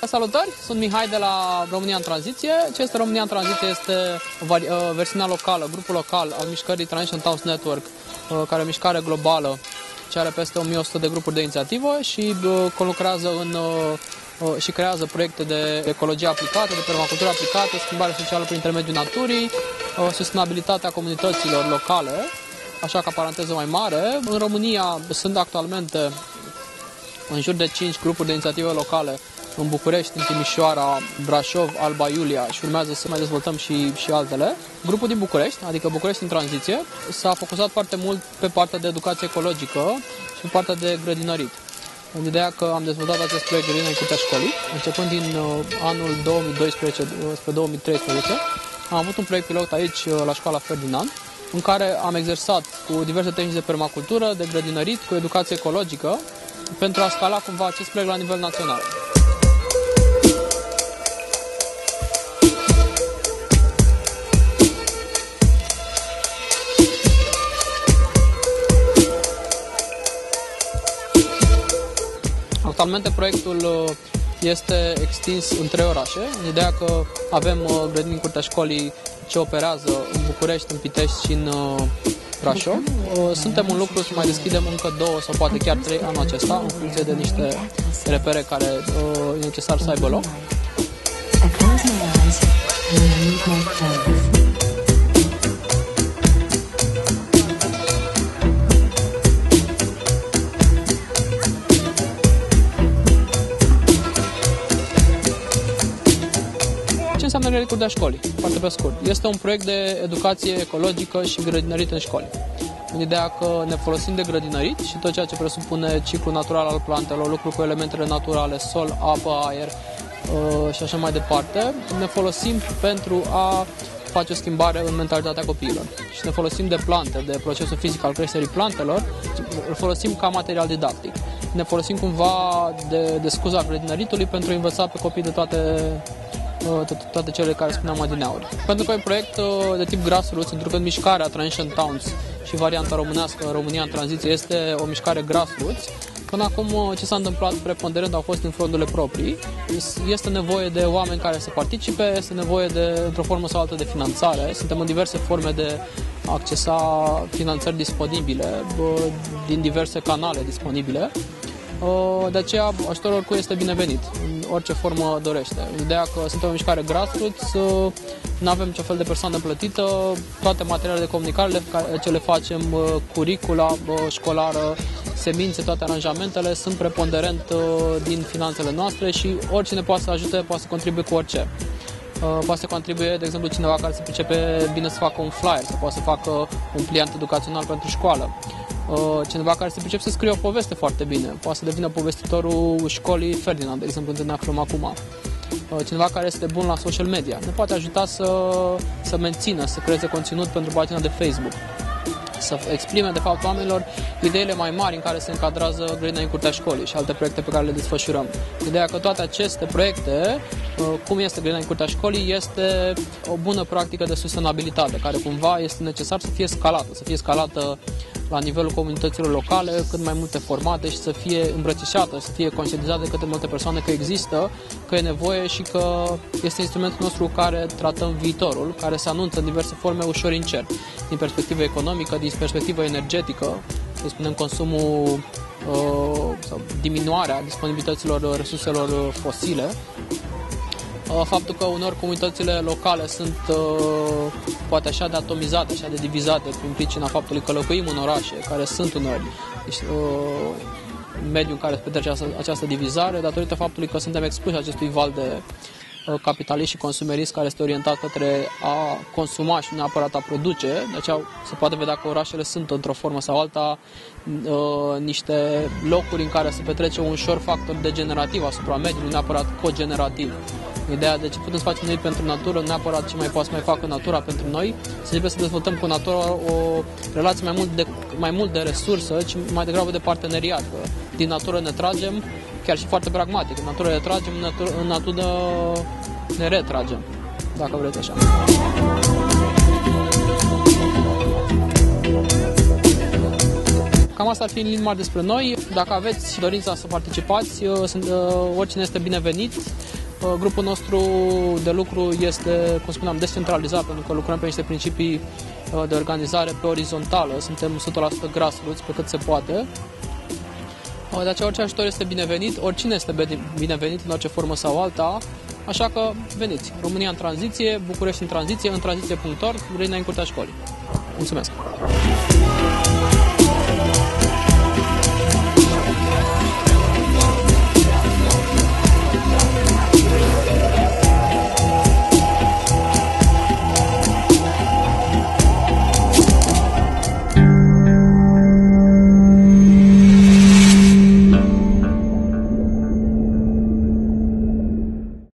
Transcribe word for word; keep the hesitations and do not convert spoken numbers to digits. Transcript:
Salutări, sunt Mihai de la România în Tranziție. Ce este România în Tranziție? Este versiunea locală, grupul local al mișcării Transition Towns Network, care e o mișcare globală, ce are peste o mie o sută de grupuri de inițiativă și conlucrează în, și creează proiecte de ecologie aplicată, de permacultură aplicată, schimbare socială prin intermediul naturii, sustenabilitatea comunităților locale. Așa ca paranteză mai mare, în România sunt actualmente în jur de cinci grupuri de inițiative locale în București, în Timișoara, Brașov, Alba Iulia și urmează să mai dezvoltăm și, și altele. Grupul din București, adică București în Tranziție, s-a focusat foarte mult pe partea de educație ecologică și pe partea de grădinărit. În ideea că am dezvoltat acest proiect Grădina în curtea școlii, începând din uh, anul două mii doisprezece spre două mii treisprezece, am avut un proiect pilot aici la școala Ferdinand, în care am exersat cu diverse tehnici de permacultură, de grădinărit, cu educație ecologică, pentru a scala cumva acest proiect la nivel național. Actualmente proiectul este extins în trei orașe, în ideea că avem grădini în curtea școlii ce operează în București, în Pitești și în Brașov. Suntem în lucru să mai deschidem încă două sau poate chiar trei anul acesta, în funcție de niște repere care e necesar să aibă loc. Ce înseamnă Grădina în curtea școlii? Foarte pe scurt. Este un proiect de educație ecologică și grădinărit în școli. În ideea că ne folosim de grădinărit și tot ceea ce presupune ciclul natural al plantelor, lucru cu elementele naturale, sol, apă, aer uh, și așa mai departe, ne folosim pentru a face o schimbare în mentalitatea copiilor. Și ne folosim de plante, de procesul fizic al creșterii plantelor, îl folosim ca material didactic. Ne folosim cumva de, de scuza grădinăritului pentru a învăța pe copii de toate toate cele care spuneam adineauri. Pentru că e un proiect de tip grassroots, pentru că mișcarea Transition Towns și varianta românească România în Tranziție este o mișcare grassroots. Până acum ce s-a întâmplat preponderent au fost în fondurile proprii. Este nevoie de oameni care să participe, este nevoie de, într-o formă sau altă, de finanțare. Suntem în diverse forme de a accesa finanțări disponibile, din diverse canale disponibile. De aceea ajutorul oricui este binevenit, în orice formă dorește. Ideea că suntem o mișcare grassroots, nu avem ce fel de persoană plătită, toate materialele de comunicare ce le facem, curicula școlară, semințe, toate aranjamentele sunt preponderent din finanțele noastre și oricine poate să ajute, poate să contribuie cu orice. Poate să contribuie, de exemplu, cineva care se pricepe bine să facă un flyer, să poate să facă un pliant educațional pentru școală. Cineva care se pricepe să scrie o poveste foarte bine, poate să devină povestitorul școlii Ferdinand, de exemplu, unde ne aflăm acum. Cineva care este bun la social media ne poate ajuta să, să mențină, să creeze conținut pentru pagina de Facebook, să exprime, de fapt, oamenilor ideile mai mari în care se încadrează Grădina în curtea școlii și alte proiecte pe care le desfășurăm. Ideea că toate aceste proiecte, cum este Grădina în curtea școlii, este o bună practică de sustenabilitate, care cumva este necesar să fie scalată, să fie scalată la nivelul comunităților locale, cât mai multe formate și să fie îmbrățișată, să fie conștientizată de către multe persoane că există, că e nevoie și că este instrumentul nostru cu care tratăm viitorul, care se anunță în diverse forme ușor incert, din perspectivă economică, din perspectivă energetică, să spunem consumul uh, sau diminuarea disponibilităților resurselor fosile. Faptul că uneori comunitățile locale sunt uh, poate așa de atomizate, așa de divizate prin pricina faptului că locuim în orașe, care sunt uneori deci, uh, mediul în care se petrece această, această divizare, datorită faptului că suntem expuși acestui val de uh, capitalist și consumerist care este orientat către a consuma și nu neapărat a produce. De aceea se poate vedea că orașele sunt într-o formă sau alta uh, niște locuri în care se petrece un ușor factor degenerativ asupra mediului, nu neapărat cogenerativ. Ideea de ce putem să facem noi pentru natură, neapărat ce mai poate să mai facă natura pentru noi, să începem să dezvoltăm cu natura o relație mai mult de, mai mult de resursă, ci mai degrabă de parteneriat. Că din natură ne tragem, chiar și foarte pragmatic, în natură ne tragem, în natură, în natură ne retragem, dacă vreți așa. Cam asta ar fi în linii mari despre noi. Dacă aveți dorința să participați, oricine este binevenit. Grupul nostru de lucru este, cum spuneam, descentralizat, pentru că lucrăm pe niște principii de organizare pe orizontală, suntem o sută la sută grassroots pe cât se poate. De aceea orice ajutor este binevenit, oricine este binevenit în orice formă sau alta, așa că veniți. România în tranziție, București în tranziție, în tranziție punct org, Grădină în curtea școlii. Mulțumesc!